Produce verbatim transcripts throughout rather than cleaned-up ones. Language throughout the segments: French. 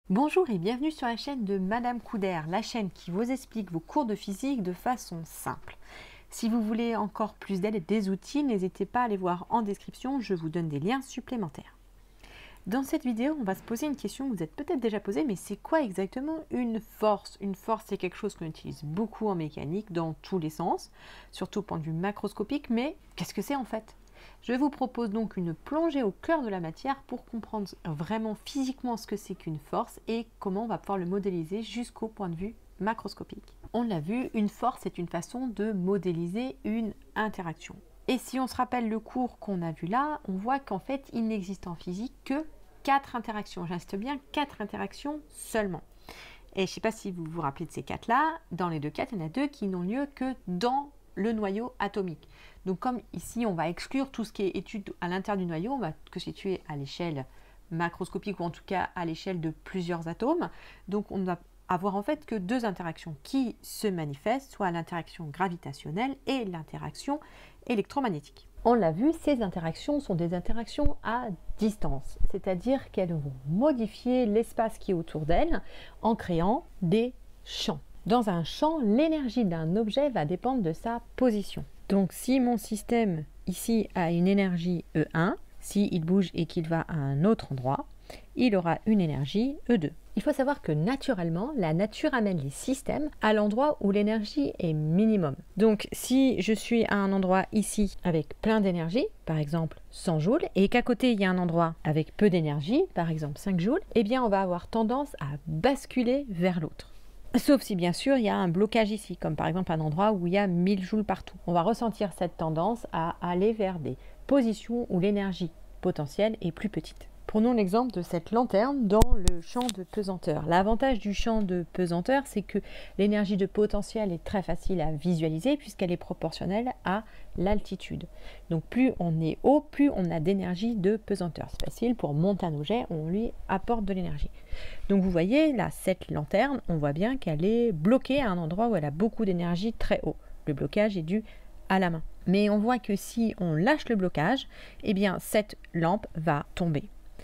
Bonjour et bienvenue sur la chaîne de Madame Couder, la chaîne qui vous explique vos cours de physique de façon simple. Si vous voulez encore plus d'aide et des outils, n'hésitez pas à aller voir en description, je vous donne des liens supplémentaires. Dans cette vidéo, on va se poser une question que vous êtes peut-être déjà posée, mais c'est quoi exactement une force? Une force, c'est quelque chose qu'on utilise beaucoup en mécanique, dans tous les sens, surtout au point de vue macroscopique, mais qu'est-ce que c'est en fait? Je vous propose donc une plongée au cœur de la matière pour comprendre vraiment physiquement ce que c'est qu'une force et comment on va pouvoir le modéliser jusqu'au point de vue macroscopique. On l'a vu, une force est une façon de modéliser une interaction. Et si on se rappelle le cours qu'on a vu là, on voit qu'en fait il n'existe en physique que quatre interactions. J'insiste bien, quatre interactions seulement. Et je ne sais pas si vous vous rappelez de ces quatre là, dans les deux cas, il y en a deux qui n'ont lieu que dans le noyau atomique. Donc comme ici on va exclure tout ce qui est étude à l'intérieur du noyau, on va que situer à l'échelle macroscopique ou en tout cas à l'échelle de plusieurs atomes. Donc on va avoir en fait que deux interactions qui se manifestent, soit l'interaction gravitationnelle et l'interaction électromagnétique. On l'a vu, ces interactions sont des interactions à distance, c'est-à-dire qu'elles vont modifier l'espace qui est autour d'elles en créant des champs. Dans un champ, l'énergie d'un objet va dépendre de sa position. Donc si mon système ici a une énergie E un, s'il bouge et qu'il va à un autre endroit, il aura une énergie E deux. Il faut savoir que naturellement, la nature amène les systèmes à l'endroit où l'énergie est minimum. Donc si je suis à un endroit ici avec plein d'énergie, par exemple cent joules, et qu'à côté il y a un endroit avec peu d'énergie, par exemple cinq joules, eh bien on va avoir tendance à basculer vers l'autre. Sauf si bien sûr il y a un blocage ici, comme par exemple un endroit où il y a mille joules partout. On va ressentir cette tendance à aller vers des positions où l'énergie potentielle est plus petite. Prenons l'exemple de cette lanterne dans le champ de pesanteur. L'avantage du champ de pesanteur, c'est que l'énergie de potentiel est très facile à visualiser puisqu'elle est proportionnelle à l'altitude. Donc plus on est haut, plus on a d'énergie de pesanteur. C'est facile, pour monter un objet, on lui apporte de l'énergie. Donc vous voyez, là, cette lanterne, on voit bien qu'elle est bloquée à un endroit où elle a beaucoup d'énergie très haut. Le blocage est dû à la main. Mais on voit que si on lâche le blocage, eh bien cette lampe va tomber.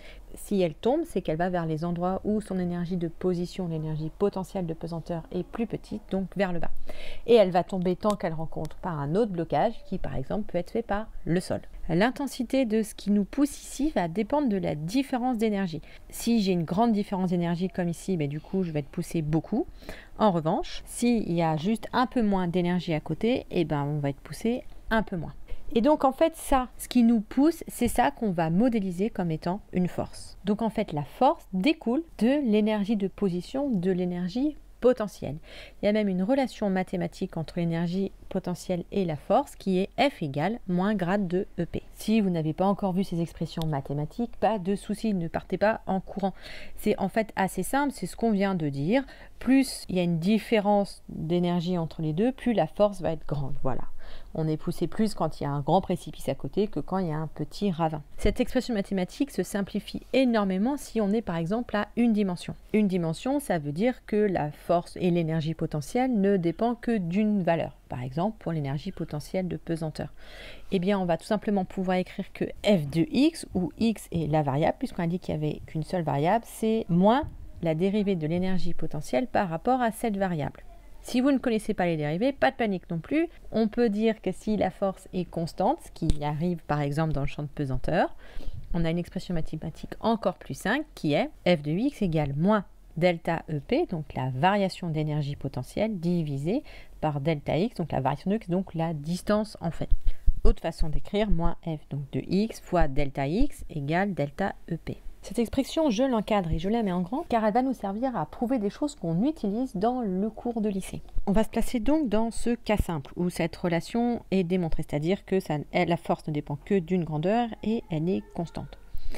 Si elle tombe, c'est qu'elle va vers les endroits où son énergie de position, l'énergie potentielle de pesanteur est plus petite, donc vers le bas. Et elle va tomber tant qu'elle rencontre pas un autre blocage qui, par exemple, peut être fait par le sol. L'intensité de ce qui nous pousse ici va dépendre de la différence d'énergie. Si j'ai une grande différence d'énergie comme ici, ben, du coup, je vais être poussé beaucoup. En revanche, s'il y a juste un peu moins d'énergie à côté, eh ben, on va être poussé un peu moins. Et donc en fait ça, ce qui nous pousse, c'est ça qu'on va modéliser comme étant une force. Donc en fait la force découle de l'énergie de position, de l'énergie potentielle. Il y a même une relation mathématique entre l'énergie potentielle et la force qui est F égale moins grade de E P. Si vous n'avez pas encore vu ces expressions mathématiques, pas de souci, ne partez pas en courant. C'est en fait assez simple, c'est ce qu'on vient de dire. Plus il y a une différence d'énergie entre les deux, plus la force va être grande. Voilà. On est poussé plus quand il y a un grand précipice à côté que quand il y a un petit ravin. Cette expression mathématique se simplifie énormément si on est par exemple à une dimension. Une dimension, ça veut dire que la force et l'énergie potentielle ne dépendent que d'une valeur. Par exemple, pour l'énergie potentielle de pesanteur. Eh bien, on va tout simplement pouvoir écrire que f de x, où x est la variable, puisqu'on a dit qu'il n'y avait qu'une seule variable, c'est moins la dérivée de l'énergie potentielle par rapport à cette variable. Si vous ne connaissez pas les dérivées, pas de panique non plus. On peut dire que si la force est constante, ce qui arrive par exemple dans le champ de pesanteur, on a une expression mathématique encore plus simple qui est f de x égale moins delta E P, donc la variation d'énergie potentielle, divisée par delta x, donc la variation de x, donc la distance en fait. Autre façon d'écrire, moins f donc de x fois delta x égale delta E P. Cette expression, je l'encadre et je la mets en grand car elle va nous servir à prouver des choses qu'on utilise dans le cours de lycée. On va se placer donc dans ce cas simple où cette relation est démontrée, c'est-à-dire que ça, la force ne dépend que d'une grandeur et elle est constante.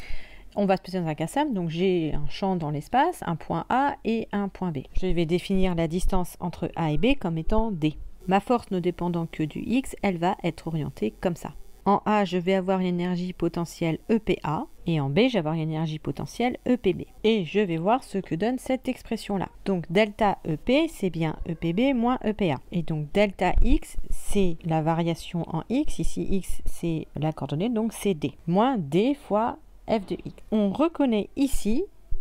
On va se placer dans un cas simple, donc j'ai un champ dans l'espace, un point A et un point B. Je vais définir la distance entre A et B comme étant D. Ma force ne dépendant que du X, elle va être orientée comme ça. En A, je vais avoir une énergie potentielle E P A et en B, je vais avoir une énergie potentielle E P B. Et je vais voir ce que donne cette expression-là. Donc delta E P, c'est bien E P B moins E P A. Et donc delta X, c'est la variation en X. Ici, X, c'est la coordonnée, donc c'est D. Moins D fois F de X. On reconnaît ici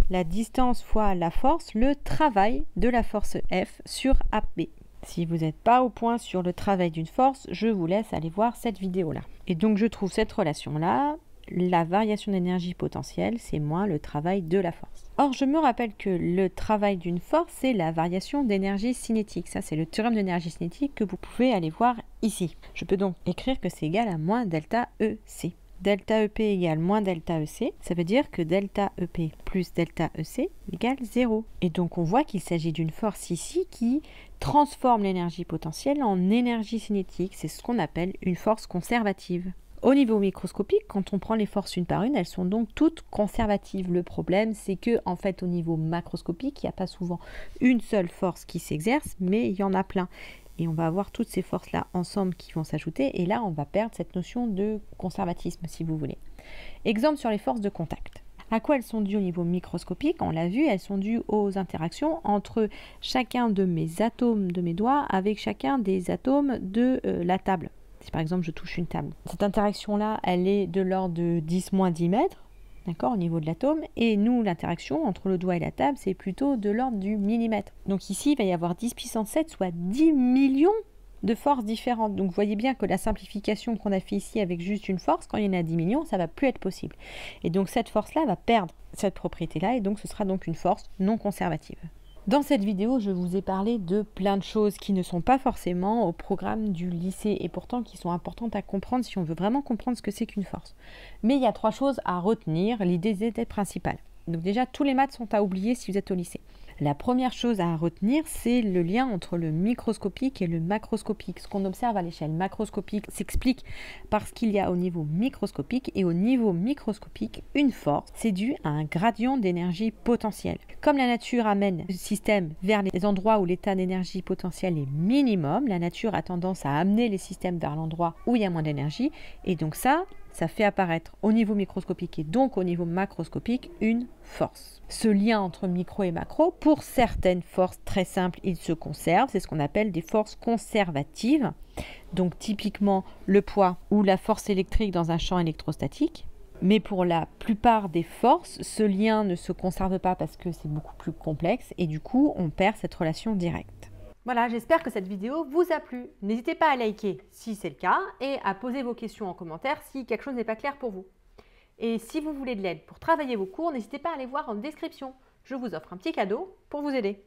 la distance fois la force, le travail de la force F sur A B. Si vous n'êtes pas au point sur le travail d'une force, je vous laisse aller voir cette vidéo-là. Et donc je trouve cette relation-là, la variation d'énergie potentielle, c'est moins le travail de la force. Or, je me rappelle que le travail d'une force, c'est la variation d'énergie cinétique. Ça, c'est le théorème d'énergie cinétique que vous pouvez aller voir ici. Je peux donc écrire que c'est égal à moins delta E C. Delta E P égale moins delta E C, ça veut dire que delta E P plus delta E C égale zéro. Et donc on voit qu'il s'agit d'une force ici qui transforme l'énergie potentielle en énergie cinétique. C'est ce qu'on appelle une force conservative. Au niveau microscopique, quand on prend les forces une par une, elles sont donc toutes conservatives. Le problème, c'est que en fait, au niveau macroscopique, il n'y a pas souvent une seule force qui s'exerce, mais il y en a plein. Et on va avoir toutes ces forces-là ensemble qui vont s'ajouter. Et là, on va perdre cette notion de conservatisme, si vous voulez. Exemple sur les forces de contact. À quoi elles sont dues au niveau microscopique? On l'a vu, elles sont dues aux interactions entre chacun de mes atomes de mes doigts avec chacun des atomes de euh, la table. Si par exemple je touche une table. Cette interaction-là, elle est de l'ordre de dix moins dix mètres. D'accord, au niveau de l'atome, et nous, l'interaction entre le doigt et la table, c'est plutôt de l'ordre du millimètre. Donc ici, il va y avoir dix puissance sept, soit dix millions de forces différentes. Donc vous voyez bien que la simplification qu'on a fait ici avec juste une force, quand il y en a dix millions, ça ne va plus être possible. Et donc cette force-là va perdre cette propriété-là, et donc ce sera donc une force non conservative. Dans cette vidéo, je vous ai parlé de plein de choses qui ne sont pas forcément au programme du lycée et pourtant qui sont importantes à comprendre si on veut vraiment comprendre ce que c'est qu'une force. Mais il y a trois choses à retenir, l'idée était principale. Donc déjà, tous les maths sont à oublier si vous êtes au lycée. La première chose à retenir, c'est le lien entre le microscopique et le macroscopique. Ce qu'on observe à l'échelle macroscopique s'explique parce qu'il y a au niveau microscopique et au niveau microscopique une force. C'est dû à un gradient d'énergie potentielle. Comme la nature amène le système vers les endroits où l'état d'énergie potentielle est minimum, la nature a tendance à amener les systèmes vers l'endroit où il y a moins d'énergie. Et donc ça, ça fait apparaître au niveau microscopique et donc au niveau macroscopique une force. Ce lien entre micro et macro, pour certaines forces très simples, il se conserve. C'est ce qu'on appelle des forces conservatives. Donc typiquement le poids ou la force électrique dans un champ électrostatique. Mais pour la plupart des forces, ce lien ne se conserve pas parce que c'est beaucoup plus complexe et du coup, on perd cette relation directe. Voilà, j'espère que cette vidéo vous a plu. N'hésitez pas à liker si c'est le cas et à poser vos questions en commentaire si quelque chose n'est pas clair pour vous. Et si vous voulez de l'aide pour travailler vos cours, n'hésitez pas à aller voir en description. Je vous offre un petit cadeau pour vous aider.